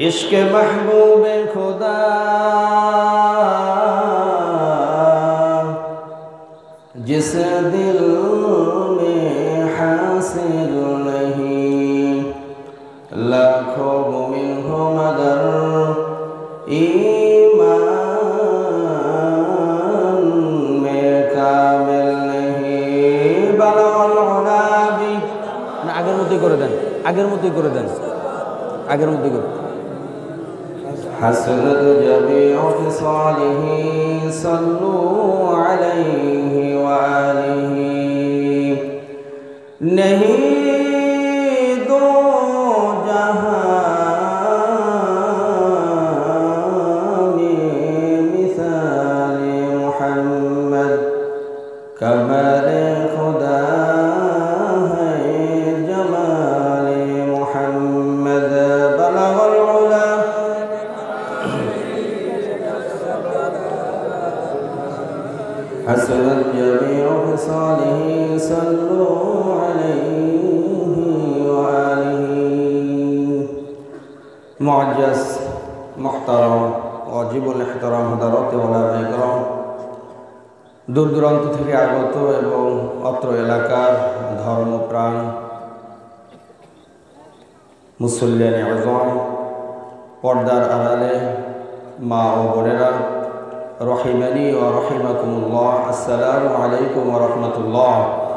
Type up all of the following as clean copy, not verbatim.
इश्क महबूब खुदा जिस दिल में हासिल नहीं, लाखों मुमिन हो मगर ईमान में कामिल नहीं। बलगल उलाबी ना আগের মতোই করে দেন, আগের মতোই করে দেন, আগের মতোই করে। حسنت جميع خصاله صلوا عليه وآله। नहीं दो जहां में मिसाल मोहम्मद, कमल खुदा है जमाल मोहम्मद। बलगल उला حسنت جميع خصاله صلوا عليه وآله। معجز محترم واجب الاحترام حضرات ওলামা ইকরাম, দূর দূরান্ত থেকে আগত এবং অত্র এলাকার ধর্মপ্রাণ মুসল্লিয়ান আযম, পর্দার আড়ালে মা ও বোনেরা, রহিমানি ও রহিমাকুমুল্লাহ, আসসালামু আলাইকুম ওয়া রাহমাতুল্লাহ।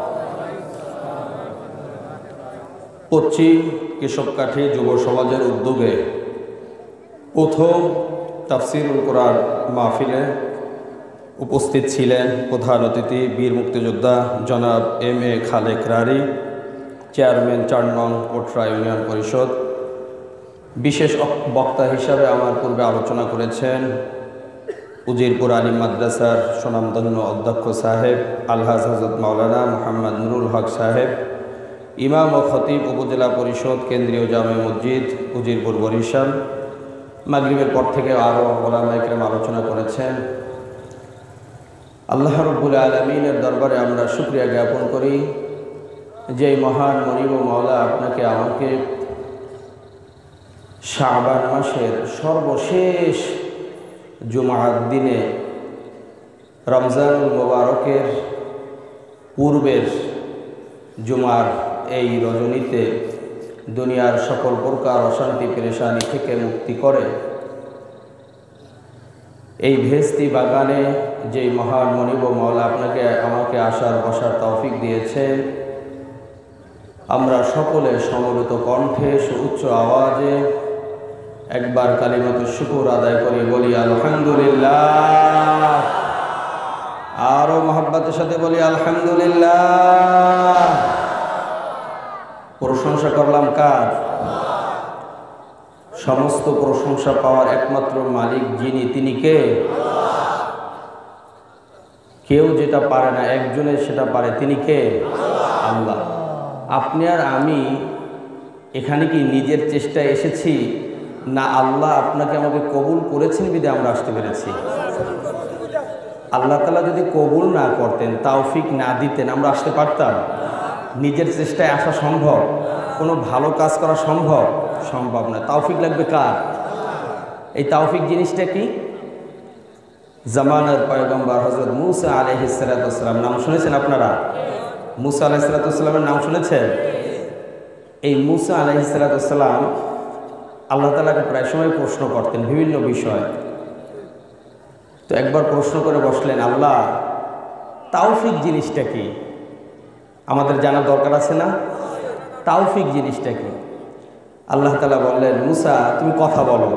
পশ্চিম কেশবকাঠি যুব সমাজের উদ্যোগে প্রথম তাফসিরুল কোরআন মাহফিলে উপস্থিত ছিলেন প্রধান অতিথি বীর মুক্তিযোদ্ধা জনাব এম.এ. খালেক রারি, চেয়ারম্যান ৪ নং কোটরা ইউনিয়ন পরিষদ। বিশেষ বক্তা হিসাবে আমার পূর্বে আলোচনা করেছেন উজিরপুর আলিম মাদ্রাসার সুনামধন্য অধ্যক্ষ সাহেব আলহাজ হযরত মাওলানা মুহাম্মদ নুরুল হক সাহেব, ইমাম ও খতিব উপজেলা পরিষদ কেন্দ্রীয় জামে মসজিদ উজিরপুর বরিশাল। মাগরিবের পর থেকে আরও ওলামা ইকরাম আলোচনা করেছেন। আল্লাহ রাব্বুল আলামিনের দরবারে আমরা শুকরিয়া জ্ঞাপন করি যে মহান মনিব মাওলা আপনাকে আমাকে শাবান মাসের সর্বশেষ জুমার দিনে রমজানুল মুবারকের পূর্বের জুমার এই রজনীতে দুনিয়ার সকল প্রকার অশান্তি পেরেশানি থেকে মুক্তি করে এই ভেস্তি বাগানে যেই মহান মনিব মাওলা আপনাকে আমাকে আসার বসার তৌফিক দিয়েছেন, আমরা সকলে সমবেত কণ্ঠে সুউচ্চ আওয়াজে একবার কালিমাতুশ শুকর আদায় করে বলি আলহামদুলিল্লাহ। আরো মহব্বতের সাথে বলি আলহামদুলিল্লাহ। প্রশংসা করলাম কার? সমস্ত প্রশংসা পাওয়ার একমাত্র মালিক যিনি, তিনি কে? কেউ যেটা পারে না, একজনের সেটা পারে, তিনি কে? আল্লাহ। আপনি আর আমি এখানে কি নিজের চেষ্টায় এসেছি, না আল্লাহ আপনাকে আমাকে কবুল করেছেন বিধে আমরা আসতে পেরেছি? আল্লাহ তাআলা যদি কবুল না করতেন, তৌফিক না দিতেন, আমরা আসতে পারতাম? নিজের চেষ্টায় আসা সম্ভব? কোনো ভালো কাজ করা সম্ভব? সম্ভব না। তৌফিক লাগবে কার? এই তৌফিক জিনিসটা কি? জামানার পয়গম্বর হযরত মুসা আলাইহিস সালাতু ওয়াস সালাম, নাম শুনেছেন আপনারা? মুসা আলাইহিস সালাতু ওয়াস সালামের নাম শুনেছেন? এই মুসা আলাইহিস সালাতু ওয়াস সালাম আল্লাহ তাআলাকে প্রায় সময় প্রশ্ন করতেন বিভিন্ন বিষয়। তো একবার প্রশ্ন করে বসলেন, আল্লাহ তৌফিক জিনিসটা কি? আমাদের জানা দরকার আছে না? তৌফিক জিনিসটা কি? আল্লাহ তাআলা বললেন, মুসা তুমি কথা বলো।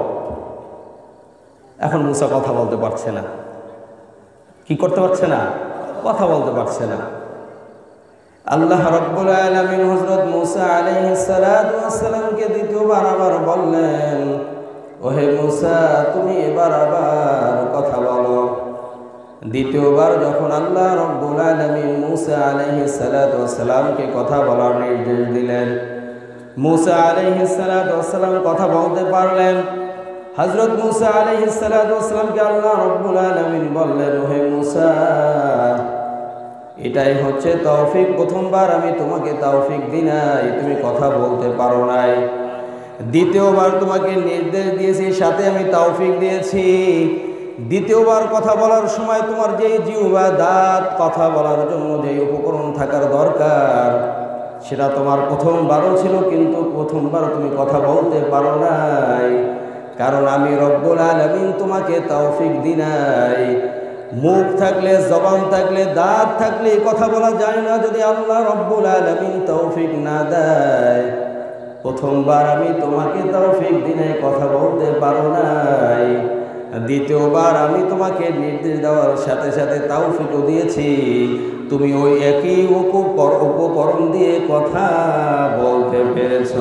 এখন মুসা কথা বলতে পারছে না। কি করতে পারছে না? কথা বলতে পারছে না। আল্লাহ রাব্বুল আলামিন হযরত মুসা আলাইহিস সালাতু ওয়াস সালামকে দ্বিতীয়বার আবার বললেন, ওহে মুসা তুমি এবার আবার কথা বলো। দ্বিতীয়বার যখন আল্লাহ রাব্বুল আলামিন মুসা আলাইহিস সালাতু ওয়াস সালামকে কথা বলার নির্দেশ দিলেন, মুসা আলাইহিস সালাতু ওয়াস সালাম কথা বলতে পারলেন। হযরত মুসা আলাইহিস সালাতু ওয়াস সালামকে আল্লাহ রাব্বুল আলামিন বললেন, ওহে মুসা এটাই হচ্ছে তৌফিক। প্রথমবার আমি তোমাকে তৌফিক দিই নাই, তুমি কথা বলতে পারো নাই। দ্বিতীয়বার তোমাকে নির্দেশ দিয়েছি, সাথে আমি তৌফিক দিয়েছি। দ্বিতীয়বার কথা বলার সময় তোমার যেই জিহ্বা দাঁত কথা বলার জন্য যেই উপকরণ থাকার দরকার সেটা তোমার প্রথমবারও ছিল, কিন্তু প্রথমবার তুমি কথা বলতে পারো নাই, কারণ আমি রব্বুল আলামিন তোমাকে তৌফিক দিই নাই। মুখ থাকলে, জবান থাকলে, দাঁত থাকলে কথা বলা যায় না যদি আল্লাহ রব্বুল আলামিন তৌফিক না দেয়। প্রথমবার আমি তোমাকে তৌফিক দিই নাই, কথা বলতে পারো নাই। দ্বিতীয়বার আমি তোমাকে নির্দেশ দেওয়ার সাথে সাথে তৌফিকও দিয়েছি, তুমি ওই একই উপকরণ দিয়ে কথা বলতে পেরেছ।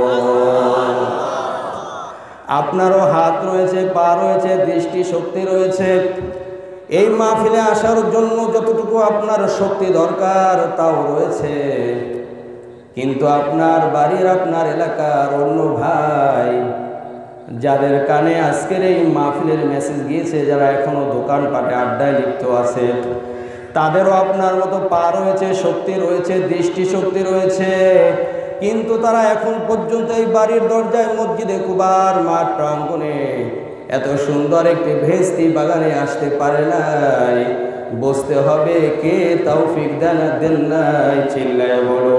আপনারও হাত রয়েছে, পা রয়েছে, দৃষ্টি শক্তি রয়েছে। এই মাহফিলে আসার জন্য যতটুকু আপনার শক্তি দরকার তাও রয়েছে, কিন্তু আপনার বাড়ির, আপনার এলাকার অন্য ভাই যাদের কানে আজকের এই মাহফিলের মেসেজ গিয়েছে, যারা এখনো দোকানপাটে আড্ডায় লিপ্ত আছে, তাদেরও আপনার মতো পা রয়েছে, শক্তি রয়েছে, দৃষ্টি শক্তি রয়েছে, কিন্তু তারা এখন পর্যন্ত এই বাড়ির দরজায়, মসজিদে কুবার, মাঠ প্রাঙ্গণে এত সুন্দর একটি ভেস্তি বাগানে আসতে পারে নাই। বসতে হবে কে তৌফিক দেন নাই, চিল্লায় বলো।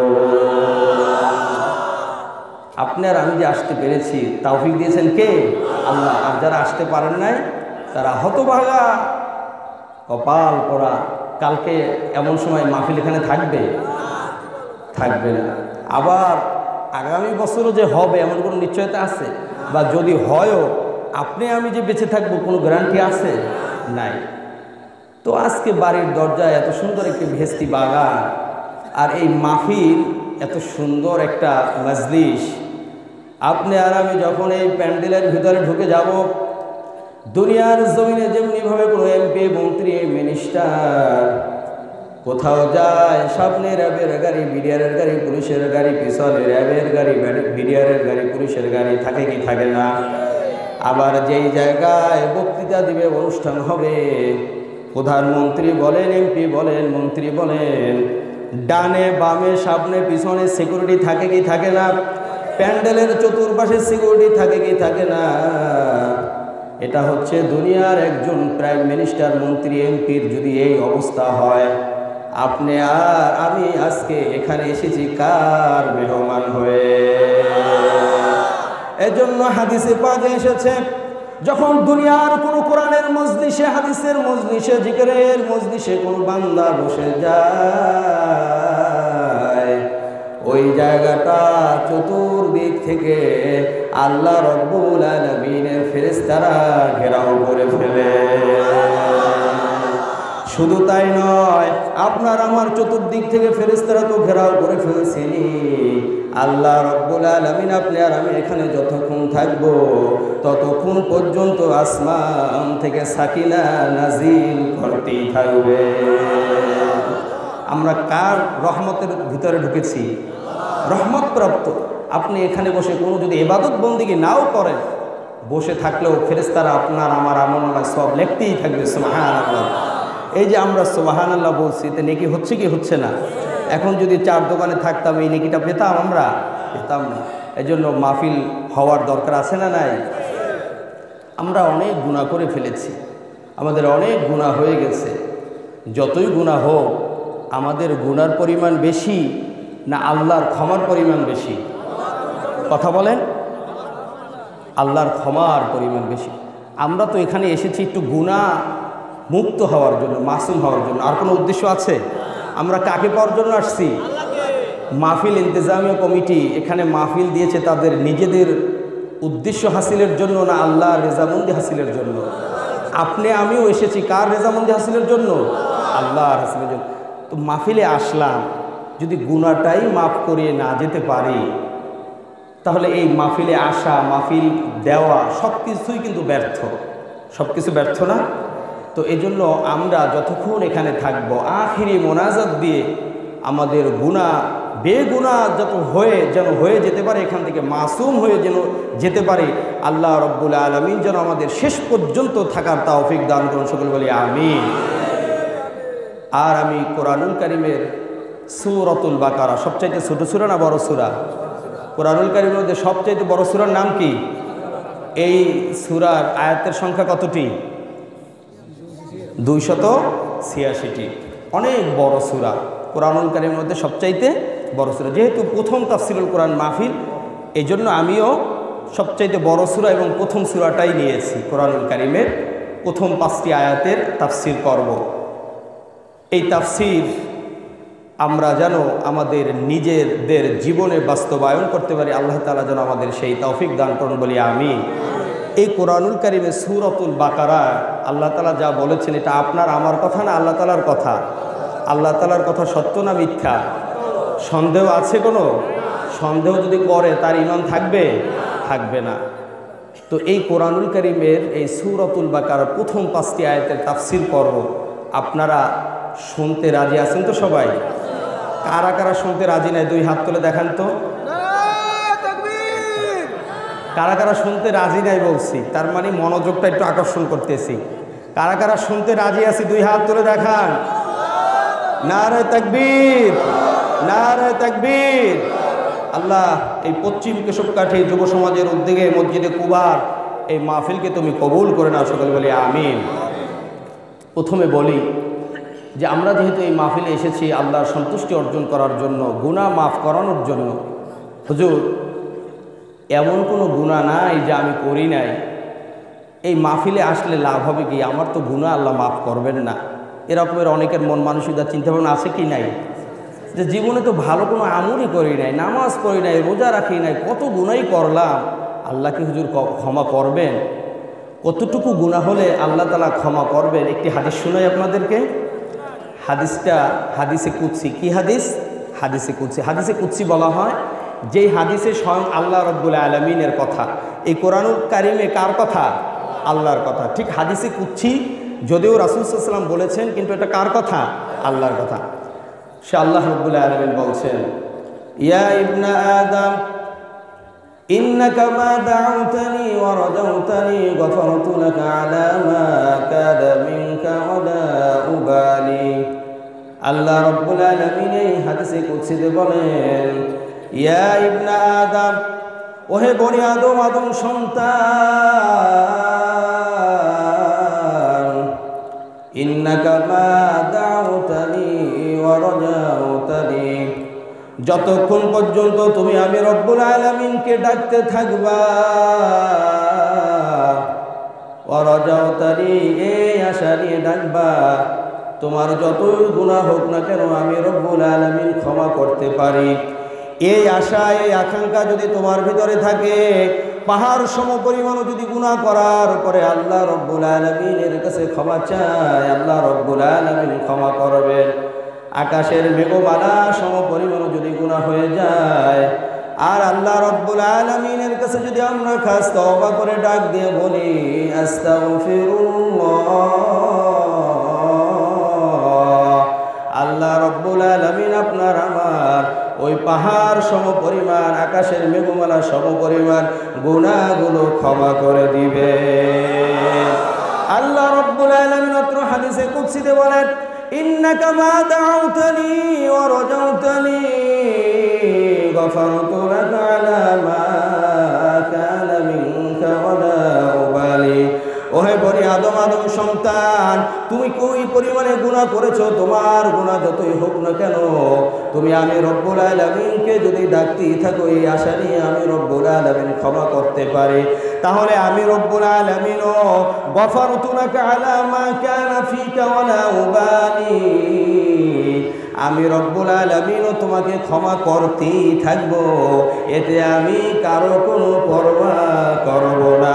আপনার আমি যে আসতে পেরেছি তৌফিক দিয়েছেন কে? আল্লাহ। আর যারা আসতে পারেন নাই তারা হতভাগা, কপাল পোড়া। কালকে এমন সময় মাহফিল এখানে থাকবে না। আবার আগামী বছরও যে হবে এমন কোনো নিশ্চয়তা আছে? বা যদি হয়ও, আপনি আমি যে বেঁচে থাকবো কোনো গ্যারান্টি আছে? নাই। তো আজকে বাড়ির দরজায় এত সুন্দর একটি ভেস্তি বাগান, আর এই মাহফিল এত সুন্দর একটা মজলিস, আপনি আর আমি যখন এই প্যান্ডেলের ভিতরে ঢুকে যাব, দুনিয়ার জমিনে যেমনিভাবে কোনো এমপি, মন্ত্রী, মিনিস্টার কোথাও যায়, সামনে র্যাবের গাড়ি, বিডিআরের গাড়ি, পুলিশের গাড়ি, পিছনে র্যাবের গাড়ি, বিডিআরের গাড়ি, পুলিশের গাড়ি থাকে কি থাকে না? আবার যেই জায়গায় বক্তৃতা দিবে, অনুষ্ঠান হবে, প্রধানমন্ত্রী বলেন, এমপি বলেন, মন্ত্রী বলেন, ডানে বামে সামনে পিছনে সিকিউরিটি থাকে কি থাকে না? প্যান্ডেলের চতুর্পাশে সিকিউরিটি থাকে কি থাকে না? এটা হচ্ছে দুনিয়ার একজন প্রাইম মিনিস্টার, মন্ত্রী, এমপির যদি এই অবস্থা হয়, আপনি আর আমি আজকে এখানে এসেছি কার মেহমান হয়ে? এজন্য হাদিসে পাকে এসেছে, যখন দুনিয়ার কোনো কোরআনের মজলিসে, হাদিসের মজলিসে, জিকিরের মজলিসে কোনো বান্দা বসে যায়, ওই জায়গাটা চতুর্দিক থেকে আল্লাহ রব্বুল আলামিনের ফেরেশতারা ঘেরাও করে ফেলে। শুধু তাই নয়, আপনার আমার চতুর্দিক থেকে ফেরেশতারা তো ঘেরাও করে ফেলছেনি। আল্লাহ রব্বুল আলামিন, আপনি আর আমি এখানে যতক্ষণ থাকব ততক্ষণ পর্যন্ত আসমান থেকে সাকিনা নাজিল করতেই থাকবে। আমরা কার রহমতের ভিতরে ঢুকেছি? রহমত প্রাপ্ত। আপনি এখানে বসে কোনো যদি ইবাদত বন্দেগী নাও করেন, বসে থাকলেও ফেরেশতারা আপনার আমার আমলনামায় সব লিখতেই থাকবে। সুবহানাল্লাহ। এই যে আমরা সুবহানাল্লাহ বলছি, এতে নেকি হচ্ছে কি হচ্ছে না? এখন যদি চার দোকানে থাকতাম এই নেকিটা পেতাম? আমরা পেতাম না। এজন্য মাহফিল হওয়ার দরকার আছে না নাই? আমরা অনেক গুনাহ করে ফেলেছি, আমাদের অনেক গুনাহ হয়ে গেছে। যতই গুনাহ হোক, আমাদের গুনার পরিমাণ বেশি না আল্লাহর ক্ষমার পরিমাণ বেশি? কথা বলেন। আল্লাহর ক্ষমার পরিমাণ বেশি। আমরা তো এখানে এসেছি একটু গুনাহ মুক্ত হওয়ার জন্য, মাসুম হওয়ার জন্য। আর কোনো উদ্দেশ্য আছে? আমরা কাকে পাওয়ার জন্য আসছি? মাহফিল ইন্তেজামিয়া কমিটি এখানে মাহফিল দিয়েছে তাদের নিজেদের উদ্দেশ্য হাসিলের জন্য না আল্লাহর রেজামন্দি হাসিলের জন্য? আপনি আমিও এসেছি কার রেজামন্দি হাসিলের জন্য? আল্লাহর হাসিলের জন্য। তো মাহফিলে আসলাম, যদি গুনাহটাই মাফ করিয়ে না যেতে পারি, তাহলে এই মাহফিলে আসা, মাহফিল দেওয়া সব কিছুই কিন্তু ব্যর্থ। সব কিছু ব্যর্থ না? তো এই জন্য আমরা যতক্ষণ এখানে থাকবো, আখিরি মোনাজাত দিয়ে আমাদের গুনাহ, বেগুনাহ যেন হয়ে যেতে পারে, এখান থেকে মাসুম হয়ে যেন যেতে পারে। আল্লাহ রব্বুল আলামিন যেন আমাদের শেষ পর্যন্ত থাকার তৌফিক দান করুন। সকলে বলি আমিন। আর আমি কোরআনুল কারীমের সূরাতুল বাকারা, সবচাইতে ছোট সূরা না বড় সূরা? কোরআনুল কারীমের মধ্যে সবচেয়ে বড় সূরার নাম কি? এই সূরার আয়াতের সংখ্যা কতটি? 286টি। অনেক বড় সূরা, কোরআনুল কারীমের মধ্যে সবচাইতে বড় সূরা। যেহেতু প্রথম তাফসিরুল কোরআন মাহফিল, এই জন্য আমিও সবচাইতে বড় সূরা এবং প্রথম সূরাটাই নিয়েছি। কোরআনুল কারীমের প্রথম 5টি আয়াতের তাফসির করব। এই তাফসির আমরা যেন আমাদের নিজেদের জীবনে বাস্তবায়ন করতে পারি, আল্লাহ তাআলা যেন আমাদের সেই তৌফিক দান করুন, বলি আমিন। এই কোরআনুল কারীমে সূরাতুল বাকারা আল্লাহ তাআলা যা বলেছেন, এটা আপনার আমার কথা না, আল্লাহ তাআলার কথা। আল্লাহ তাআলার কথা সত্য না মিথ্যা? সন্দেহ আছে কোনো? সন্দেহ যদি করে তার ঈমান থাকবে? থাকবে না। তো এই কোরআনুল কারীমের এই সূরাতুল বাকারার প্রথম 5টি আয়াতের তাফসির করব। আপনারা শুনতে রাজি আছেন তো সবাই? কারা কারা শুনতে রাজি নাই 2 হাত তুলে দেখান তো। কারা কারা শুনতে রাজি নাই বলছি, তার মানে মনোযোগটা একটু আকর্ষণ করতেছি। কারা কারা শুনতে রাজি আছে 2 হাত তুলে দেখান। নারে তাকবীর, নারে তাকবীর। আল্লাহ এই পশ্চিম কেশবকাঠি যুব সমাজের উদ্যোগে মসজিদে কুবার এই মাহফিলকে তুমি কবুল করে নাও, সকলে বলি আমিন। প্রথমে বলি যে আমরা যেহেতু এই মাহফিলে এসেছি আল্লাহর সন্তুষ্টি অর্জন করার জন্য, গুনাহ মাফ করানোর জন্য। হুজুর, এমন কোনো গুনাহ নাই যে আমি করি নাই, এই মাহফিলে আসলে লাভ হবে কি? আমার তো গুনাহ আল্লাহ মাফ করবেন না, এরকমের অনেকের মন মানসিকতা চিন্তাভাবনা আছে কি নাই? যে জীবনে তো ভালো কোনো আমলই করি নাই, নামাজ পড়ি নাই, রোজা রাখি নাই, কত গুনাহই করলাম, আল্লাহ কি হুজুর ক্ষমা করবেন? কতটুকু গুনাহ হলে আল্লাহ তাআলা ক্ষমা করবেন? একটি হাদিস শোনাই আপনাদেরকে। হাদিসটা হাদিসে কুদসি। কি হাদিস? হাদিসে কুদসি। হাদিসে কুদসি বলা হয় যেই হাদিসে স্বয়ং আল্লাহ রাব্বুল আলামিনের কথা। এই কোরআনুল কারীমে কার কথা? আল্লাহর কথা। ঠিক হাদিসে কুদসি যদিও রাসূল সাল্লাল্লাহু আলাইহি ওয়াসাল্লাম বলেছেন, কিন্তু এটা কার কথা? আল্লাহর কথা। সে আল্লাহ রাব্বুল আলামিন বলছেন, ইয়া ইবনা আদম ইন্নাকা মা দাউতানি ওয়া রাজাউতানি গফারতু লাকা আলা মা কাদা মিনকা ওয়া লা উবালি। আল্লাহ রাব্বুল আলামিন এই হাদিসে কুদসিতে বলেন, ইয়া ইবনা আদম, ওহে বনি আদম, আদম সন্তান, ইন্নাকা মা দাউতানি ওয়া রাজাউতানি, যতক্ষণ পর্যন্ত তুমি আমি রব্বুল আলামিনকে ডাকতে থাকবা, ওয়া রাজাউতানি, এই আশা নিয়ে ডাকবা তোমার যতই গুনাহ হোক না কেন আমি রব্বুল আলামিন ক্ষমা করতে পারি। এই আশা, এই আকাঙ্ক্ষা যদি তোমার ভিতরে থাকে, পাহাড় সম পরিমাণও যদি গুনাহ করার পরে আল্লাহ রব্বুল আলামিনের কাছে ক্ষমা চায়, আল্লাহ রব্বুল আলামিন ক্ষমা করবেন। আকাশের মেঘমালা সম পরিমাণও যদি গুনাহ হয়ে যায় আর আল্লাহ রব্বুল আলামিনের কাছে যদি আমরা খাস তওবা করে ডাক দিয়ে বলি আস্তাগফিরুল্লাহ, আল্লাহ রব্বুল আলামিন আপনার আমার ওই পাহাড় সম পরিমাণ, আকাশের মেঘমালা সম পরিমাণ গুনাহগুলো ক্ষমা করে দিবে। আল্লাহ রব্বুল আলামিন অত্র হাদিসে কুদসিতে বলেন, ইন্নাকা মা দাউতানি ওয়া রাজাউতানি গফারতু লাকা আলা মা কানা মিনকা ওয়া লা উবালি। ওহে বনি আদম, আদম সন্তান, তুমি কই পরিমাণে গুনাহ করেছো, তোমার গুনাহ যতই হোক না কেন তুমি আমি রব্বুল আলামিনকে যদি ডাকতেই থাকো, এই আশা নিয়ে আমি রব্বুল আলামিন ক্ষমা করতে পারি, তাহলে আমি রব্বুল আলামিনও গফারতু লাকা আলা মা কানা ফিকা ওয়া লা উবালি, আমি রব্বুল আলামিনও তোমাকে ক্ষমা করতেই থাকবো, এতে আমি কারো কোনো পরোয়া করব না।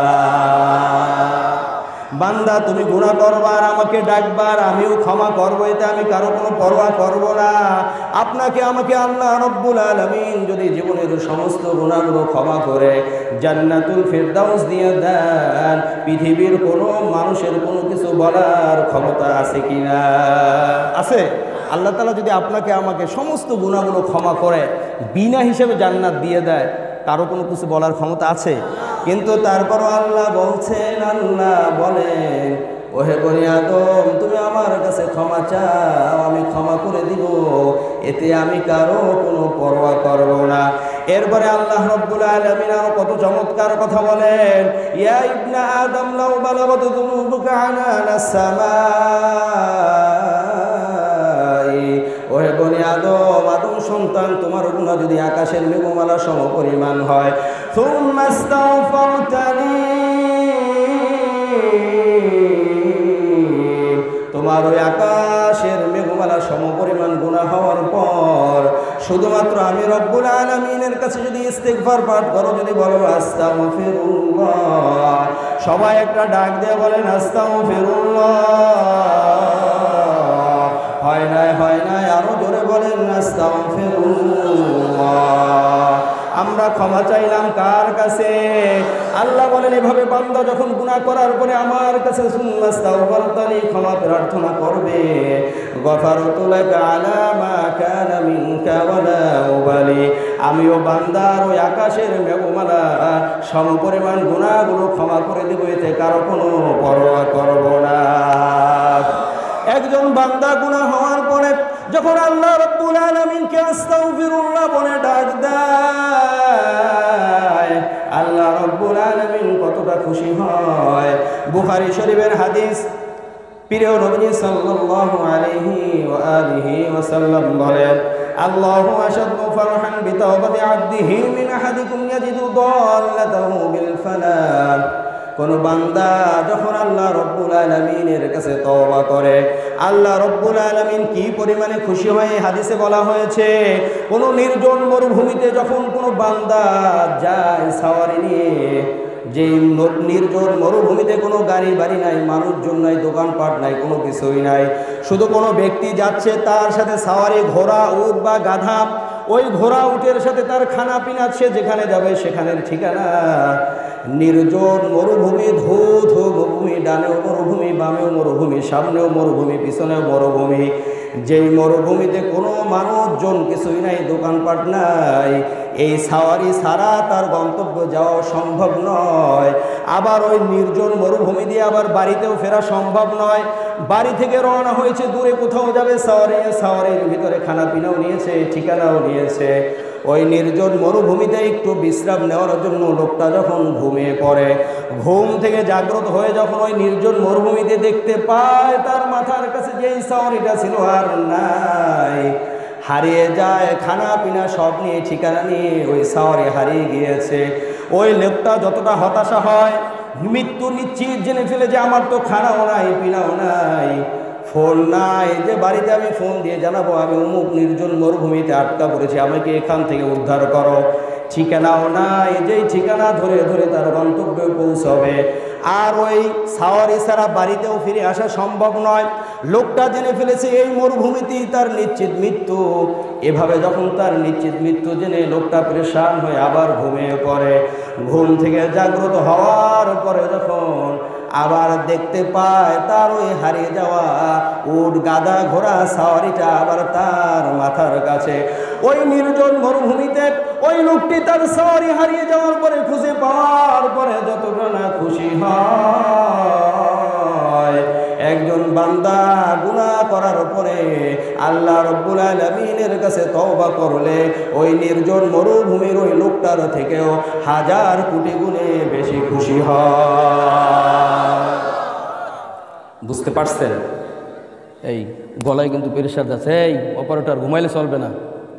বান্দা, তুমি গুনাহ করবার, আমাকে ডাকবার, আমিও ক্ষমা করবো, এতে আমি কারো কোনো পরোয়া করব না। আপনাকে আমাকে আল্লাহ রব্বুল আলামিন যদি জীবনের সমস্ত গুনাহগুলো ক্ষমা করে জান্নাতুল ফিরদাউস দিয়ে দেন, পৃথিবীর কোনো মানুষের কোনো কিছু বলার ক্ষমতা আছে কিনা? আছে? আল্লাহ তাআলা যদি আপনাকে আমাকে সমস্ত গুনাহগুলো ক্ষমা করে বিনা হিসেবে জান্নাত দিয়ে দেয়, কারো কোনো কিছু বলার ক্ষমতা আছে? কিন্তু তারপরও আল্লাহ বলছেন, আল্লাহ বলেন ওহে বনি আদম, তুমি আমার কাছে ক্ষমা চাও, আমি ক্ষমা করে দিব, এতে আমি কারো কোনো পরোয়া করব না। এরপরে আল্লাহ রাব্বুল আলামিন আরো কত চমৎকার কথা বলেন, ইয়া ইবনা আদম লাউ বালাগাত যুনুবুকা আনানাস সামাই, ওহে বনি আদম, আদম সন্তান, তোমার গুনাহ যদি আকাশের মেঘমালা সম পরিমাণ হয়, সুম্মা আস্তাগফারতানি, তোমার ওই আকাশের মেঘমালা সমপরিমাণ গুনাহ হওয়ার পর শুধুমাত্র আমি রব্বুল আলামিনের কাছে যদি ইস্তিগফার পাঠ করো, যদি বলো আস্তাগফিরুল্লাহ, সবাই একটা ডাক দিয়ে বলেন আস্তাগফিরুল্লাহ, হয় নাই, আরো জোরে বলেন আস্তাগফিরুল্লাহ। আমরা ক্ষমা চাইলাম কার কাছে? আল্লাহ বলেন এভাবে বান্দা যখন গুনাহ করার পরে আমার কাছে সুন্নাস্তাগফারতানি, ক্ষমা প্রার্থনা করবে, গফারতু লাকা আলা মা কানা মিনকা ওয়ালা উবালি, আমিও বান্দার ওই আকাশের মেঘমালা সমপরিমাণ গুনাহগুলো ক্ষমা করে দেব, এতে কারো কোনো পরোয়া করব না। একজন বান্দা গুনাহ হওয়ার পরে যখন আল্লাহ রাব্বুল আলামিনকে আস্তাগফিরুল্লাহ বলে ডাক দেয়, আল্লাহ রাব্বুল আলামিন কতটা খুশি হয়। বুখারী শরীফের হাদিস, প্রিয় নবী সাল্লাল্লাহু আলাইহি ওয়া আলিহি ওয়াসাল্লাম বলেন, আল্লাহু আশাদ্দু ফারহান বিতাওবাতি আবদিহি মিন আহাদিকুম ইয়াজিদু দাল্লাতাহু বিল ফালাহ। কোন বান্দা যখন আল্লাহ রব্বুল আলামিনের কাছে তওবা করে, আল্লাহ রব্বুল আলামিন কি পরিমাণে খুশি হয় হাদিসে বলা হয়েছে, কোন নির্জন মরুভূমিতে যখন কোনো বান্দা যায় সাওয়ারি নিয়ে, যে নির্জন মরুভূমিতে কোনো গাড়ি বাড়ি নাই, মানুষজন নাই, দোকানপাট নাই, কোনো কিছুই নাই, শুধু কোনো ব্যক্তি যাচ্ছে, তার সাথে সাওয়ারি ঘোড়া, উট বা গাধা, ওই ঘোড়া উটের সাথে তার খানা পিনা, সে যেখানে যাবে সেখানের ঠিকানা নির্জন মরুভূমি, ধু ধু মরুভূমি, ডানেও মরুভূমি, বামেও মরুভূমি, সামনেও মরুভূমি, পিছনেও মরুভূমি, যেই মরুভূমিতে কোনো মানুষজন কিছুই নাই, দোকানপাট নাই, এই সাওয়ারি ছাড়া তার গন্তব্য যাওয়া সম্ভব নয়। আবার ওই নির্জন মরুভূমি দিয়ে আবার বাড়িতেও ফেরা সম্ভব নয়। বাড়ি থেকে রওনা হয়েছে, দূরে কোথাও যাবে, সাওয়ারির ভিতরে খানা পিনাও নিয়েছে, ঠিকানাও নিয়েছে। ওই নির্জন মরুভূমিতে একটু বিশ্রাম নেওয়ার জন্য লোকটা যখন ঘুমিয়ে পড়ে, ঘুম থেকে জাগ্রত হয়ে যখন ওই নির্জন মরুভূমিতে দেখতে পায় তার মাথার কাছে যেই সাওয়ারিটা ছিল আর নাই, হারিয়ে যায়, খানা পিনা সব নিয়ে, ঠিকানা নিয়ে ওই সাওয়ারি হারিয়ে গিয়েছে। ওই লোকটা যতটা হতাশা হয়, মৃত্যু নিশ্চিত জেনে ফেলে যে আমার তো খানাও নাই, পিনাও নাই, ফোন নাই, যে বাড়িতে আমি ফোন দিয়ে জানাবো আমি অমুক নির্জন মরুভূমিতে আটকা পড়েছি, আমাকে এখান থেকে উদ্ধার করো, ঠিকানাও নাই, যেই ঠিকানা ধরে ধরে তার গন্তব্যে পৌঁছবে। আর ওই সাওয়ারি ছাড়া বাড়িতেও ফিরে আসা সম্ভব নয়। লোকটা জেনে ফেলেছে এই মরুভূমিতেই তার নিশ্চিত মৃত্যু। এভাবে যখন তার নিশ্চিত মৃত্যু জেনে লোকটা পরেশান হয়ে আবার ঘুমিয়ে পড়ে, ঘুম থেকে জাগ্রত হওয়ার পরে যখন আবার দেখতে পায় তার ওই হারিয়ে যাওয়া উট, গাধা, ঘোড়া, সাওয়ারিটা আবার তার মাথার কাছে। ওই নির্জন মরুভূমিতে ওই লোকটি তার সাওয়ারি হারিয়ে যাওয়ার পরে খুঁজে পাওয়ার পরে যতটা না খুশি হয়, একজন বান্দা গুনাহ করার পরে আল্লাহ রাব্বুল আলামিনের কাছে তওবা করলে ওই নির্জন মরুভূমির ওই লোকটার থেকেও হাজার কোটি গুণে বেশি খুশি হয়। বুঝতে পারছেন? এই গলায় কিন্তু প্রেশার যাচ্ছে, এই অপারেটর ঘুমাইলে চলবে না,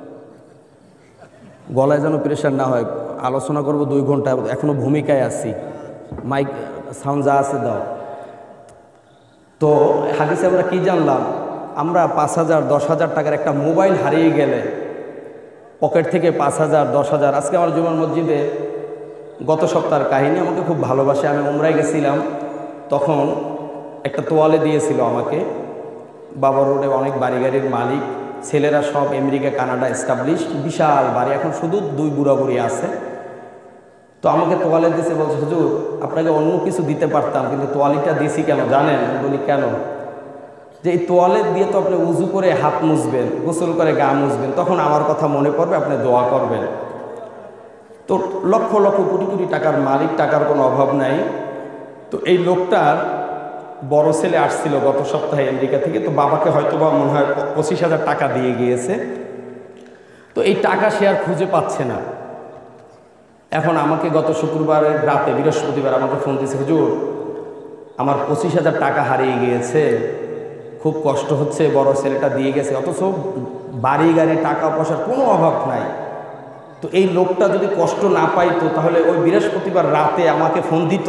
গলায় যেন প্রেশার না হয়। আলোচনা করব 2 ঘন্টা, এখনো ভূমিকায় আছি, মাইক সাউন্ড যা আছে দাও। তো হাদিসে আমরা কি জানলাম? আমরা 5,000 10,000 টাকার একটা মোবাইল হারিয়ে গেলে পকেট থেকে 5,000 10,000, আজকে আমার জুমার মসজিদে গত সপ্তাহের কাহিনী, আমাকে খুব ভালোবাসে। আমি উমরায় গেছিলাম, তখন একটা তোয়ালে দিয়েছিল আমাকে। বাবা রোডে অনেক বাড়ি গাড়ির মালিক, ছেলেরা সব আমেরিকা কানাডা এস্টাবলিশ, বিশাল বাড়ি, এখন শুধু 2 বুড়া বুড়ি আছে। তো আমাকে তোয়ালে দিয়েছে, বলছে হুজুর আপনাকে অন্য কিছু দিতে পারতাম, কিন্তু তোয়ালিটা দিয়েছি কেন জানেন? আমি বলি কেন? যে এই তোয়ালে দিয়ে তো আপনি উজু করে হাত মুছবেন, গোসল করে গা মুছবেন, তখন আমার কথা মনে পড়বে, আপনি দোয়া করবেন। তো লক্ষ লক্ষ কোটি কোটি টাকার মালিক, টাকার কোনো অভাব নাই। তো এই লোকটার বড় ছেলে আসছিল গত সপ্তাহে আমেরিকা থেকে, তো বাবাকে হয়তো বা মনে হয় 25,000 টাকা দিয়ে গিয়েছে। তো এই টাকা সে আর খুঁজে পাচ্ছে না। এখন আমাকে গত শুক্রবারের রাতে, বৃহস্পতিবার আমাকে ফোন দিয়েছে, হুজুর আমার 25,000 টাকা হারিয়ে গিয়েছে, খুব কষ্ট হচ্ছে, বড় ছেলেটা দিয়ে গেছে, অথচ বাড়ি গাড়ি টাকা পয়সার কোনো অভাব নাই। তো এই লোকটা যদি কষ্ট না পাইতো তাহলে ওই বৃহস্পতিবার রাতে আমাকে ফোন দিত।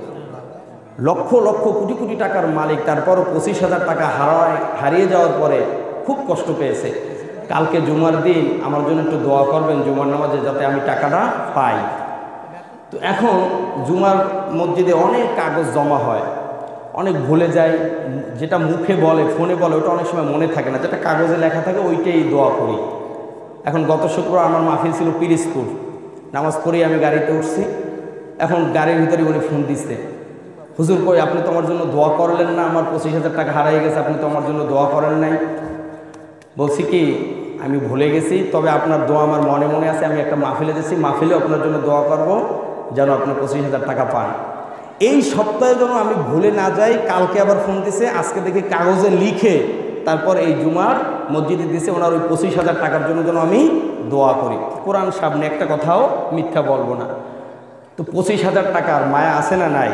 লক্ষ লক্ষ কোটি কোটি টাকার মালিক, তারপরও 25,000 টাকা হারিয়ে যাওয়ার পরে খুব কষ্ট পেয়েছে। কালকে জুমার দিন আমার জন্য একটু দোয়া করবেন জুমার নামাজে, যাতে আমি টাকাটা পাই। তো এখন জুমার মসজিদে অনেক কাগজ জমা হয়, অনেক ভুলে যায়, যেটা মুখে বলে ফোনে বলে ওটা অনেক সময় মনে থাকে না, যেটা কাগজে লেখা থাকে ওইটাই দোয়া করি। এখন গত শুক্রবার আমার মাহফিল ছিল পিরিজপুর, নামাজ পড়েই আমি গাড়িতে উঠছি। এখন গাড়ির ভিতরে উনি ফোন দিচ্ছে, হুজুর কই আপনি তো আমার জন্য দোয়া করলেন না, আমার 25,000 টাকা হারিয়ে গেছে, আপনি তো আমার জন্য দোয়া করেন নাই। বলছি কি আমি ভুলে গেছি, তবে আপনার দোয়া আমার মনে মনে আছে, আমি একটা মাহফিলে দিচ্ছি, মাহফিলে আপনার জন্য দোয়া করব যেন আপনি 25,000 টাকা পান। এই সপ্তাহে যেন আমি ভুলে না যাই। কালকে আবার ফোন দিছে, আজকে দেখি কাগজে লিখে তারপর এই জুমার মসজিদে দিছে, ওনার ওই 25,000 টাকার জন্য যেন আমি দোয়া করি। কোরআন সামনে একটা কথাও মিথ্যা বলবো না। তো 25,000 টাকার মায়া আছে না নাই?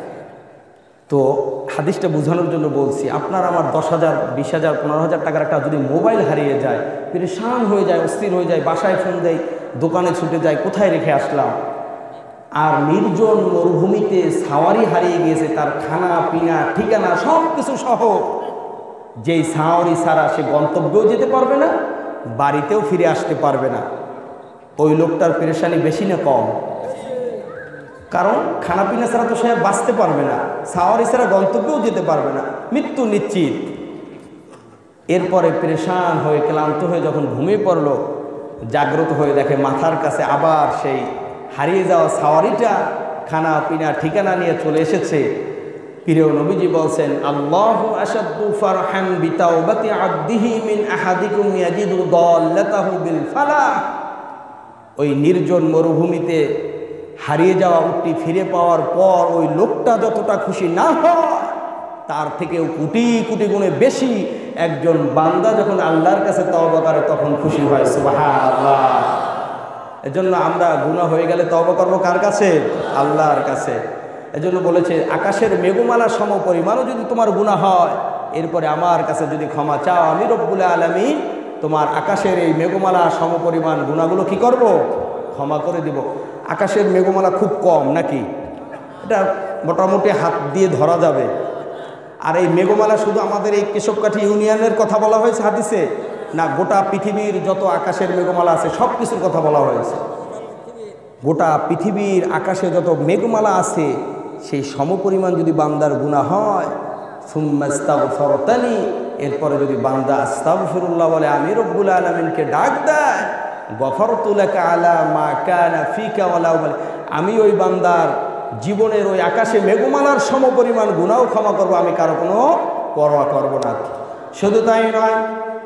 তো হাদিসটা বোঝানোর জন্য বলছি, আপনার আমার 10,000, 20,000, 15,000 টাকার একটা যদি মোবাইল হারিয়ে যায়, পেরেশান হয়ে যায়, অস্থির হয়ে যায়, বাসায় ফোন দেয়, দোকানে ছুটে যায়, কোথায় রেখে আসলাম। আর নির্জন মরুভূমিতে সাওয়ারি হারিয়ে গিয়েছে, তার খানা পিনা ঠিকানা সব কিছু সহ, যেই সাওয়ারি ছাড়া সে গন্তব্যেও যেতে পারবে না, বাড়িতেও ফিরে আসতে পারবে না। ওই লোকটার পেরেশানি বেশি না কম? কারণ খানা পিনা ছাড়া তো সে বাঁচতে পারবে না, সাওয়ারি ছাড়া গন্তব্যেও যেতে পারবে না, মৃত্যু নিশ্চিত। এরপরে পেরেশান হয়ে ক্লান্ত হয়ে যখন ঘুমিয়ে পড়ল, জাগ্রত হয়ে দেখে মাথার কাছে আবার সেই হারিয়ে যাওয়া সাওয়ারিটা খানা পিনা ঠিকানা নিয়ে চলে এসেছে। প্রিয় নবীজি বলছেন, আল্লাহু আশাদ্দু ফারহান বিতাওবাতি আবদিহি মিন আহাদিকুম ইয়াজিদু দাল্লাতাহু বিল ফালাহ। ওই নির্জন মরুভূমিতে হারিয়ে যাওয়া উটটি ফিরে পাওয়ার পর ওই লোকটা যতটা খুশি না হয়, তার থেকেও কোটি কোটি গুণে বেশি একজন বান্দা যখন আল্লাহর কাছে তওবা করে তখন খুশি হয়। সুবহানাল্লাহ। এজন্য আমরা গুনাহ হয়ে গেলে তওবা করব কার কাছে? আল্লাহর কাছে। এজন্য বলেছে, আকাশের মেঘমালা সম পরিমাণও যদি তোমার গুনাহ হয়, এরপরে আমার কাছে যদি ক্ষমা চাও, আমি রব্বুল আলামিন তোমার আকাশের এই মেঘমালা সম পরিমাণ গুনাহগুলো কি করব? ক্ষমা করে দিব। আকাশের মেঘমালা খুব কম নাকি? এটা মোটামুটি হাত দিয়ে ধরা যাবে। আর এই মেঘমালা শুধু আমাদের এই কেশবকাঠি ইউনিয়নের কথা বলা হয়েছে হাদিসে না, গোটা পৃথিবীর যত আকাশের মেঘমালা আছে সব কিছুর কথা বলা হয়েছে। গোটা পৃথিবীর আকাশে যত মেঘমালা আছে সেই সমপরিমাণ যদি বান্দার গুনাহ হয়, সুম্মা আস্তাগফিরতানি, এরপরে যদি বান্দা আস্তাগফিরুল্লাহ বলে, আমি রব্বুল আলামিনকে ডাক দেয়, গফরতু লাকা আলা মা কানা ফিকা ওয়ালা উবালি, আমি ওই বান্দার জীবনের ওই আকাশে মেঘমালার সমপরিমাণ গুনাহ ক্ষমা করব, আমি কারো কোনো পরোয়া করব না। শুধু তাই নয়,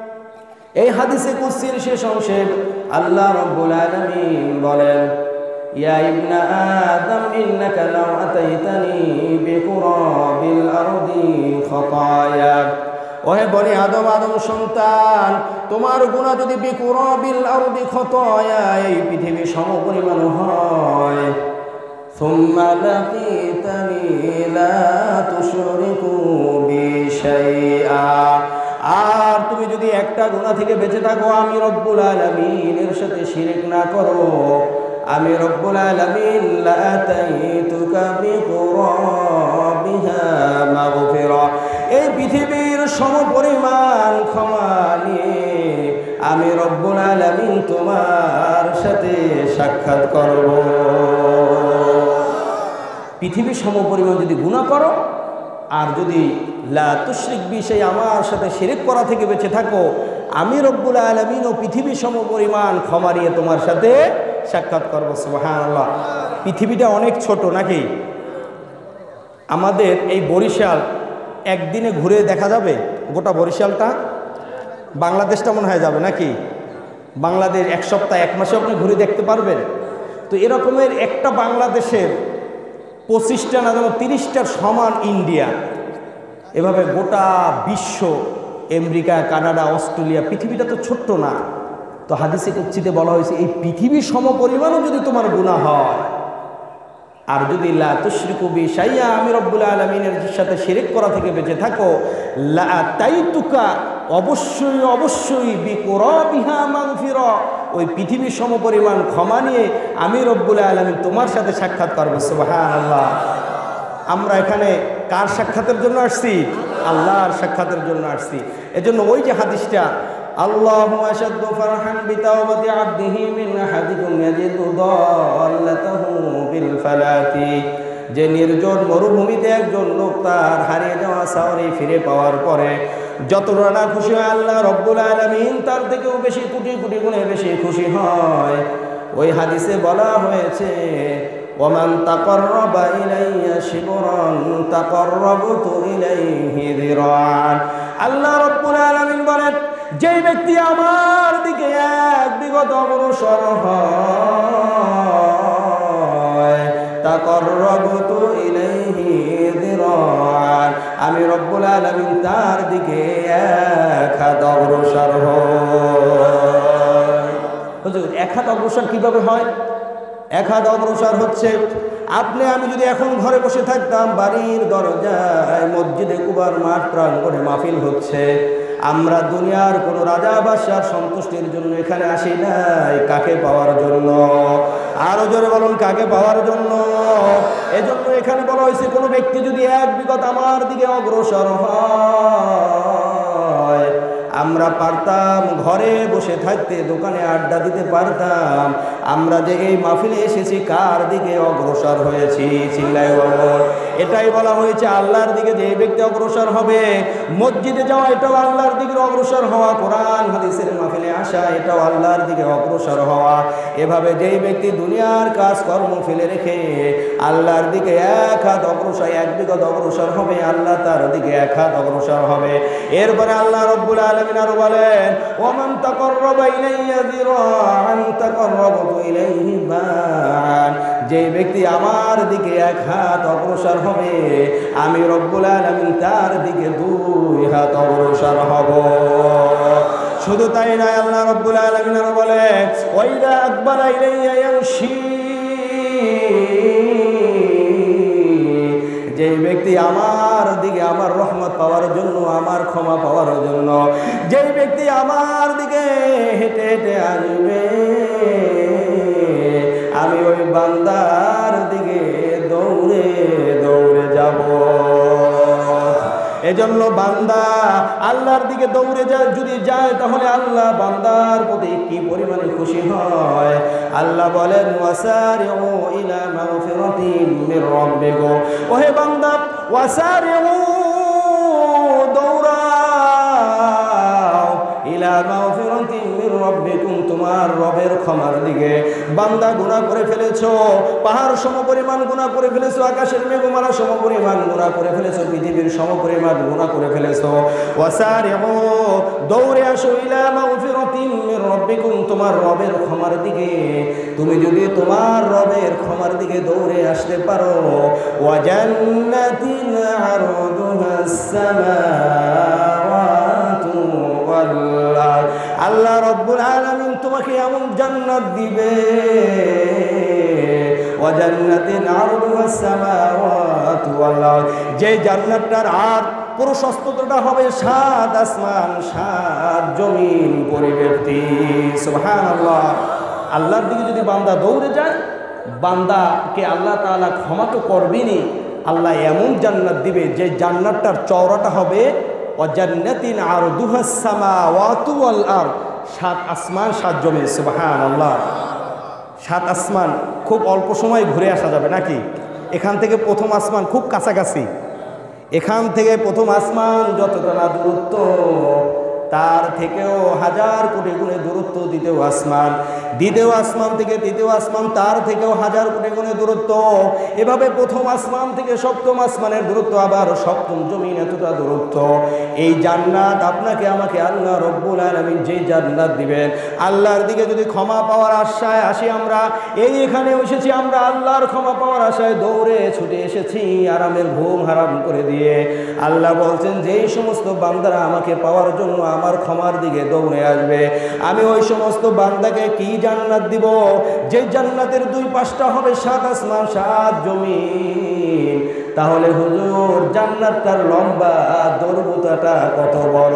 এই হাদিসে কুদসির শেষ অংশে আল্লাহ রাব্বুল আলামিন বলেন, ইয়া ইবনা আদম ইন্নাকা লাউ আতাইতানি বিকুরাবিল আরদি খাতায়া, ওহে বনি আদম, আদম সন্তান, তোমার গুনাহ যদি বিকুরাবিল আরদি খাতায়া, এই পৃথিবী সমপরিমাণ হয়, সুম্মা লাকিতানি লা তুশরিকু বি শাইআ, আর তুমি যদি একটা গুনাহ থেকে বেঁচে থাকো, আমি রব্বুল আলামিনের সাথে শিরক না করো, আমি রব্বুল আলামিন লা আতাইতুকা বিকুরাবিহা মাগফিরা, এই পৃথিবীর সমপরিমাণ ক্ষমা নিয়ে আমি রব্বুল আলামিন তোমার সাথে সাক্ষাৎ করব। পৃথিবীর সমপরিমাণ যদি গুনাহ করো, আর যদি লা তুশরিক বি, সেই আমার সাথে শিরক করা থেকে বেঁচে থাকো, আমি রব্বুল আলামিন ও পৃথিবী সমপরিমাণ ক্ষমা নিয়ে তোমার সাথে সাক্ষাৎ করব। সুবহানাল্লাহ। পৃথিবীটা অনেক ছোট নাকি? আমাদের এই বরিশাল একদিনে ঘুরে দেখা যাবে গোটা বরিশালটা? বাংলাদেশটা মনে হয় যাবে নাকি? বাংলাদেশ এক সপ্তাহ এক মাসে আপনি ঘুরে দেখতে পারবেন। তো এরকমের একটা বাংলাদেশের 25টা না যেন 30টার সমান ইন্ডিয়া, এভাবে গোটা বিশ্ব, আমেরিকা, কানাডা, অস্ট্রেলিয়া, পৃথিবীটা তো ছোট্ট না। তো হাদিসে কুদসিতে বলা হয়েছে এই পৃথিবীর সমপরিমাণও যদি তোমার গুনাহ হয়, আর যদি লা তুশরিকু বি শাইআ, আমি রব্বুল আলামিনের সাথে শিরক করা থেকে বেঁচে থাকো, লা আতাইতুকা, অবশ্যই অবশ্যই বিকুরাবিহা মাগফিরা, ওই পৃথিবীর সমপরিমাণ ক্ষমা নিয়ে আমি রব্বুল আলামিন তোমার সাথে সাক্ষাৎ করব। সুবহানাল্লাহ। আমরা এখানে কার সাক্ষাতের জন্য আসছি? আল্লাহর সাক্ষাতের জন্য আসছি। এজন্য ওই যে হাদিসটা, আল্লাহু আশাদ্দু ফারহান বিতাওবাতি আবদিহি মিন আহাদিকুম ইয়াজিদু দাল্লাতাহু বিল ফালাতি, যে নির্জন মরুভূমিতে একজন লোক তার হারিয়ে যাওয়া সাওরি ফিরে পাওয়ার পরে যতটা না খুশি হয় আল্লাহ রব্বুল আলামিন তার থেকেও বেশি, কোটি কোটি গুণে বেশি খুশি হয়। ওই হাদিসে বলা হয়েছে, ওমান তাকাররাবা ইলাইয়া শিবরান তাকাররাবতু ইলাইহি যিরাআন। আল্লাহ রাব্বুল আলামিন বলেন, যেই ব্যক্তি আমার দিকে এক বিগত অগ্রসর হয়, তাকাররাবতু ইলাইহি যিরাআন, আমি রব্বুল আলামিন তার দিকে এক হাত অগ্রসর হয়। হুজুর, এক হাত অগ্রসর কিভাবে হয়? এক হাত অগ্রসর হচ্ছে, আপনি আমি যদি এখন ঘরে বসে থাকতাম, বাড়ির দরজায় মসজিদে কুবার মাঠ প্রাঙ্গণে মাহফিল হচ্ছে, আমরা দুনিয়ার কোনো রাজা বাদশার সন্তুষ্টির জন্য এখানে আসি নাই, কাকে পাওয়ার জন্য? আরো জোরে বলুন, কাকে পাওয়ার জন্য? এজন্য এখানে বলা হয়েছে, কোনো ব্যক্তি যদি এক বিগত আমার দিকে অগ্রসর হয়, আমরা পারতাম ঘরে বসে থাকতে, দোকানে আড্ডা দিতে পারতাম, আমরা যে এই মাহফিলে এসেছি কার দিকে অগ্রসর হয়েছি? চিল্লায় বলুন। এটাই বলা হয়েছে, আল্লাহর দিকে যে ব্যক্তি অগ্রসর হবে, মসজিদে যাওয়া এটাও আল্লাহর দিকে অগ্রসর হওয়া, কোরআন হাদিসের মাহফিলে আসা এটাও আল্লাহর দিকে অগ্রসর হওয়া। এভাবে যেই ব্যক্তি দুনিয়ার কাজ কর্ম ফেলে রেখে আল্লাহর দিকে এক হাত অগ্রসর, এক বিগত অগ্রসর হবে, আল্লাহ তার দিকে এক হাত অগ্রসর হবে। এরপরে আল্লাহ রব্বুল আলামিন আরো বলেন, ওমান তাকাররাবা ইলাইয়া যিরাআন তাকাররাবতু ইলাইহি বা'আন, যে ব্যক্তি আমার দিকে এক হাত অগ্রসর হবে, আমি রব্বুল আলামিন তার দিকে দুই হাত অগ্রসর হব। শুধু তাই নয়, আল্লাহ রব্বুল আলামিন আরো বলেন, ওয়াইদা আকবালা ইলাইয়া ইয়ামশি, যে ব্যক্তি আমার দিকে আমার রহমত পাওয়ার জন্য, আমার ক্ষমা পাওয়ার জন্য, যে ব্যক্তি আমার দিকে হেঁটে হেঁটে আসবে, আমি ওই বান্দার দিকে দৌড়ে দৌড়ে যাব। এজন্য বান্দা আল্লাহর দিকে দৌড়ে যায়, যদি যায় তাহলে আল্লাহ বান্দার প্রতি কি পরিমাণে খুশি হয়। আল্লাহ বলেন, ওয়াসারিউ ইলা মাগফিরাতিন মির রাব্বিকুম, ওহে বান্দা ওয়াসারিউ, দৌড়াও, ইলা মাগফিরাতিন মির রাব্বিকুম, তোমার রবের ক্ষমার দিকে। বান্দা গুনাহ করে ফেলেছো, পাহাড় সমপরিমাণ গুনাহ করে ফেলেছো, আকাশের মেঘমালা সমপরিমাণ গুনাহ করে ফেলেছো, পৃথিবীর সমপরিমাণ গুনাহ করে ফেলেছো। ওয়াসারিউ, দৌড়ে আসো, ইলা মাগফিরাতিন মির রাব্বিকুম, তোমার রবের ক্ষমার দিকে। তুমি যদি তোমার রবের ক্ষমার দিকে দৌড়ে আসতে পারো, ওয়া জান্নাতিন আরদুহাস সামাওয়াতু ওয়াল আরদ, আল্লাহ রব্বুল আলামিন তোমাকে এমন জান্নাত দিবে, ওয়া জান্নাতিন আরদুহাস সামাওয়াতু ওয়াল আরদ, যে জান্নাতটার আর প্রশস্ততা হবে 7 আসমান 7 জমিন পরিব্যাপ্তি। সুবহানাল্লাহ। আল্লাহর দিকে যদি বান্দা দৌড়ে যায়, বান্দাকে আল্লাহ তাআলা ক্ষমা তো করবেনই, আল্লাহ এমন জান্নাত দিবে যে জান্নাতটার চওড়াটা হবে ওয়া জান্নাতিন আরদুহাস সামাওয়াতু ওয়াল আরদ, 7 আসমান 7 জমিন। সুবহানাল্লাহ। 7 আসমান খুব অল্প সময় ঘুরে আসা যাবে নাকি? এখান থেকে প্রথম আসমান খুব কাছাকাছি, এখান থেকে প্রথম আসমান যতটা না দূরত্ব, তার থেকেও হাজার কোটি গুণে দূরত্ব দ্বিতীয় আসমান, দ্বিতীয় আসমান থেকে তৃতীয় আসমান তার থেকেও হাজার কোটি গুণে দূরত্ব। এভাবে প্রথম আসমান থেকে সপ্তম আসমানের দূরত্ব, আবার সপ্তম জমিন এতটা দূরত্ব। এই জান্নাত আপনাকে আমাকে আল্লাহ রব্বুল আলামিন যে জান্নাত দিবেন, আল্লাহর দিকে যদি ক্ষমা পাওয়ার আশায় আসি আমরা, এই এখানে এসেছি আমরা আল্লাহর ক্ষমা পাওয়ার আশায় দৌড়ে ছুটে এসেছি আরামের ঘুম হারাম করে দিয়ে। আল্লাহ বলছেন যেই সমস্ত বান্দারা আমাকে পাওয়ার জন্য আমার ক্ষমার দিকে দৌড়ে আসবে, আমি ওই সমস্ত বান্দাকে কি জান্নাত দিব, যে জান্নাতের দুই পাশটা হবে সাত আসমান সাত জমিন। তাহলে হুজুর জান্নাতটার লম্বা দৈর্ঘ্যটা কত বড়?